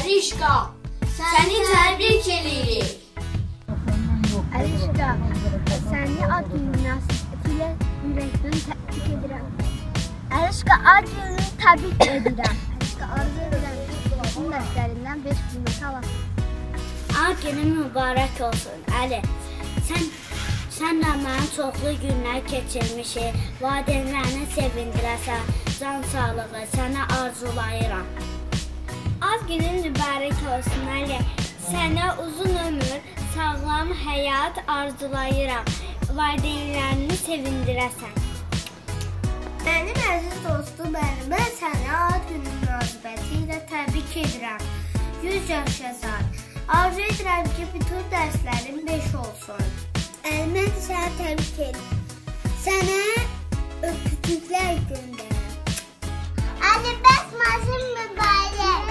Əlişqa, səni təbrik edirik. Əlişqa, səni ad günü münasibətilə ürəkdən təbrik edirəm. Əlişqa, ad gününü təbrik edirəm. Əlişqa, arzu edirəm ki, bu dərslərindən 5 qiymət alasın. Ad günün mübarək olsun, Əli. Sənlə mənim çoxlu günlər keçirmişik, valideynlərini sevindirəsən, can sağlığı, sənə arzulayıram. Ad günün mübarək olsun, Əli. Sənə uzun ömür, sağlam həyat arzulayıram, valideynlərini sevindirəsən. Mənim əziz dostum Əli, mən səni ad günün münasibətilə təbrik edirəm. 100 yaşasan. Arzu edirəm ki, bütün dərslərin 5 olsun. Mən də səni təbrik edirəm. Sənə öpücüklər göndərirəm. Əli, bəs maşın mübarək.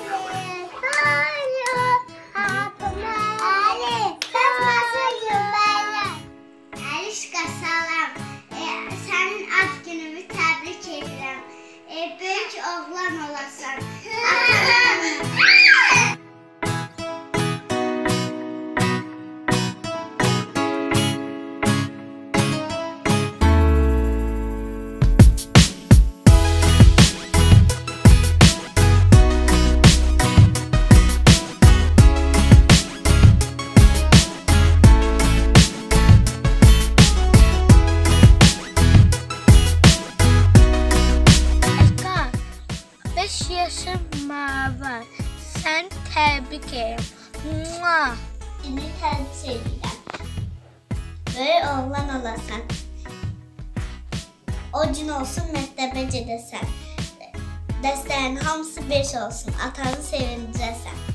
Əli, bəs maşın mübarək. Əlişqa, salam. Sənin ad gününü təbrik edirəm. Böyük oğlan olasan. Yaşım var. Sən təbrik edirəm. Səni təbrik edirəm. Böyük oğlan olasan. O gün olsun məktəbə gedəsən. Dərslərin hamısı 5 olsun. Atanı sevindirəsən.